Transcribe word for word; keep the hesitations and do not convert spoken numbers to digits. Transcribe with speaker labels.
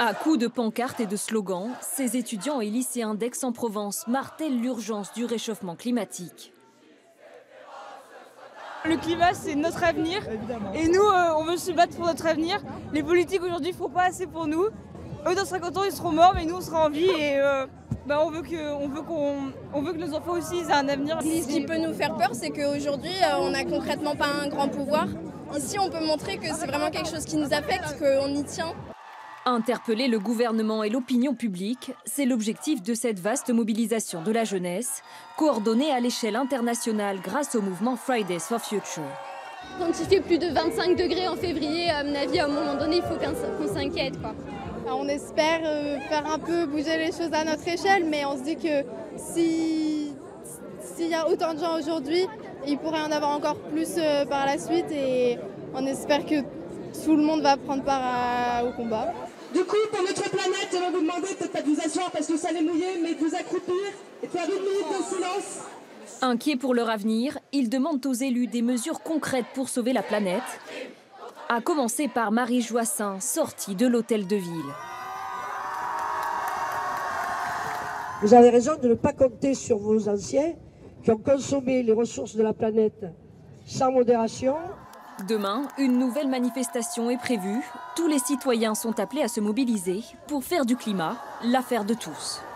Speaker 1: À coups de pancartes et de slogans, ces étudiants et lycéens d'Aix-en-Provence martèlent l'urgence du réchauffement climatique.
Speaker 2: Le climat, c'est notre avenir. Évidemment. Et nous, euh, on veut se battre pour notre avenir. Les politiques aujourd'hui ne font pas assez pour nous. Eux, dans cinquante ans, ils seront morts, mais nous, on sera en vie. Et euh, bah, on, veut que, on, veut qu'on, on veut que nos enfants aussi aient un avenir.
Speaker 3: Ce qui peut nous faire peur, c'est qu'aujourd'hui, on n'a concrètement pas un grand pouvoir. Ici, on peut montrer que c'est vraiment quelque chose qui nous affecte, qu'on y tient.
Speaker 1: Interpeller le gouvernement et l'opinion publique, c'est l'objectif de cette vaste mobilisation de la jeunesse, coordonnée à l'échelle internationale grâce au mouvement Fridays for Future.
Speaker 4: Quand il fait plus de vingt-cinq degrés en février, à mon avis, à un moment donné, il faut qu'on s'inquiète, quoi.
Speaker 5: On espère faire un peu bouger les choses à notre échelle, mais on se dit que si, s'il y a autant de gens aujourd'hui, il pourrait y en avoir encore plus par la suite et on espère que tout le monde va prendre part à, au combat.
Speaker 6: Du coup, pour notre planète, je vais vous demander peut-être pas de vous asseoir parce que ça allait mouiller, mais de vous accroupir et de faire une minute de silence.
Speaker 1: Inquiets pour leur avenir, ils demandent aux élus des mesures concrètes pour sauver la planète, à commencer par Marie Joissin, sortie de l'hôtel de ville.
Speaker 7: Vous avez raison de ne pas compter sur vos anciens qui ont consommé les ressources de la planète sans modération.
Speaker 1: Demain, une nouvelle manifestation est prévue. Tous les citoyens sont appelés à se mobiliser pour faire du climat l'affaire de tous.